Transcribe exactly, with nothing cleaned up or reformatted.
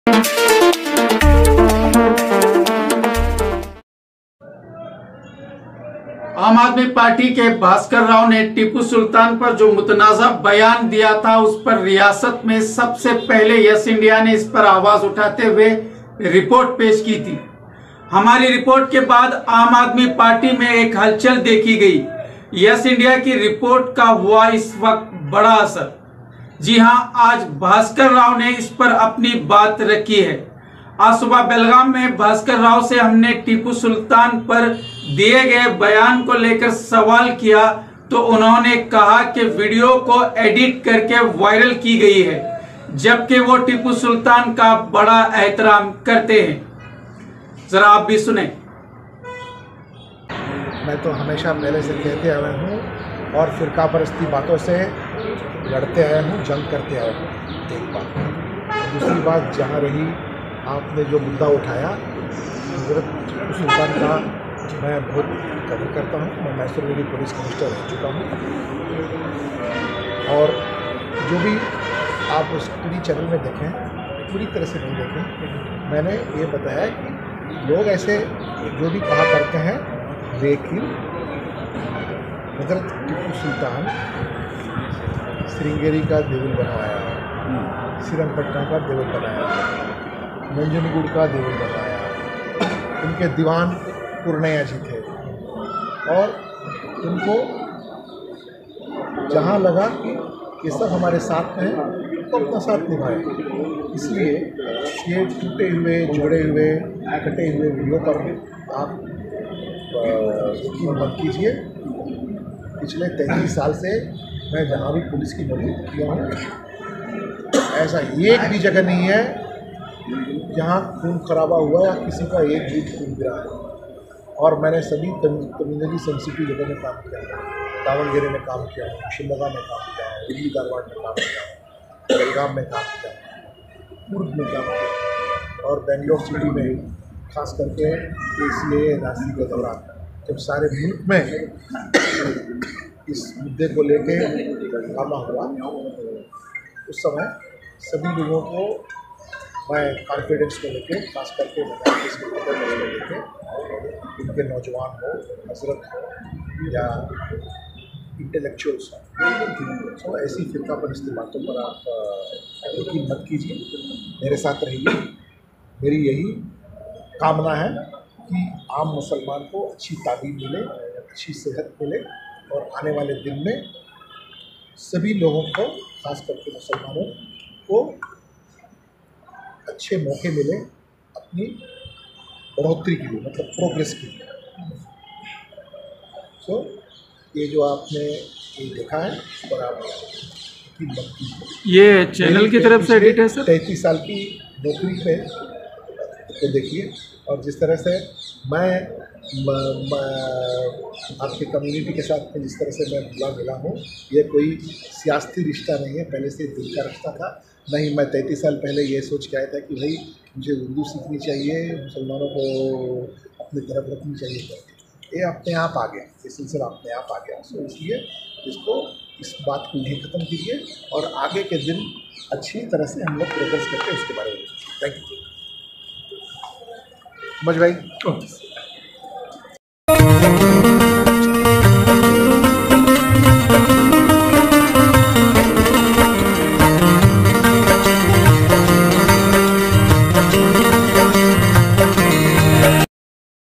आम आदमी पार्टी के भास्कर राव ने टीपू सुल्तान पर जो मुतनाज़ा बयान दिया था, उस पर रियासत में सबसे पहले यस इंडिया ने इस पर आवाज उठाते हुए रिपोर्ट पेश की थी। हमारी रिपोर्ट के बाद आम आदमी पार्टी में एक हलचल देखी गई। यस इंडिया की रिपोर्ट का हुआ इस वक्त बड़ा असर। जी हां, आज भास्कर राव ने इस पर अपनी बात रखी है। आज सुबह बेलगाम में भास्कर राव से हमने टीपू सुल्तान पर दिए गए बयान को लेकर सवाल किया, तो उन्होंने कहा कि वीडियो को एडिट करके वायरल की गई है, जबकि वो टीपू सुल्तान का बड़ा एहतराम करते हैं। जरा आप भी सुने। मैं तो हमेशा पहले से कहते आया हूँ और फिरका परस्ती बातों से लड़ते आया हूँ, जंग करते आया हूँ। एक बात। दूसरी बात, जहाँ रही आपने जो मुद्दा उठाया, हजरत टीपू सुल्तान का मैं बहुत कदर करता हूँ। मैं मैसूर में भी पुलिस कमिश्नर रह चुका हूँ और जो भी आप उस टीवी चैनल में देखें, पूरी तरह से नहीं देखें। मैंने ये बताया कि लोग ऐसे जो भी कहा करते हैं, लेकिन हजरत टीपू सुल्तान श्रृंगेरी का देवल बनवाया, श्रीरंगपट्टनम का देवल बनाया, नंजनगुड़ का देवल बनवाया, उनके दीवान पूर्णैया जी थे और उनको जहाँ लगा कि ये सब हमारे साथ हैं तो अपना साथ निभाए। इसलिए ये टूटे हुए, जोड़े हुए, कटे हुए वीडियो पर आप यकीन मत कीजिए। पिछले तैंतीस साल से मैं जहाँ भी पुलिस की नौकरी किया हूँ, ऐसा एक भी जगह नहीं है जहाँ खून खराबा हुआ या किसी का एक भी खून गिरा है। और मैंने सभी कम्युनिटी सेंसिटिव जगह में काम किया है। दावणगेरे में काम किया है, शिमोगा में काम किया है, दिल्ली धारवाड़ में काम किया है, बेलगाम में काम किया है, कुर्ग में काम किया है और बेंगलोर सिटी में खास करके इसलिए राशि के दौरान जब सारे मुल्क में इस मुद्दे को लेके हंगामा हुआ, उस समय सभी लोगों को मैं कॉन्फिडेंस को लेके, खास करके बताया इसके को लेके, इनके नौजवान हो, हजरत हो या इंटेलेक्चुअल्स हो, तो ऐसी फिरका परस्ती बातों पर आप यकीन मत कीजिए, मेरे साथ रहिए। मेरी यही कामना है कि आम मुसलमान को अच्छी तालीम मिले, अच्छी सेहत मिले और आने वाले दिन में सभी लोगों को, खास करके मुसलमानों को, अच्छे मौके मिले अपनी बढ़ोतरी के लिए, मतलब प्रोग्रेस के लिए। सो so, ये जो आपने ये देखा है, उस पर आप यकीन मत कीजिए। ये चैनल की तरफ से एडिट है सर। तैंतीस साल की नौकरी पे तो देखिए, और जिस तरह से मैं म, म, आपकी कम्युनिटी के साथ जिस तरह से मैं मिला मिला हूँ, ये कोई सियासी रिश्ता नहीं है, पहले से दिल का रिश्ता था। नहीं, मैं तैंतीस साल पहले ये सोच के आया था कि भाई मुझे उर्दू सीखनी चाहिए, मुसलमानों को अपनी तरफ रखनी चाहिए। ये अपने आप आ गया, ये सिलसिला अपने आप आ गया। सो इसलिए इसको, इस बात को यहीं ख़त्म कीजिए और आगे के दिन अच्छी तरह से हम लोग प्रोग्रेस करके उसके बारे में। थैंक यू मज भाई।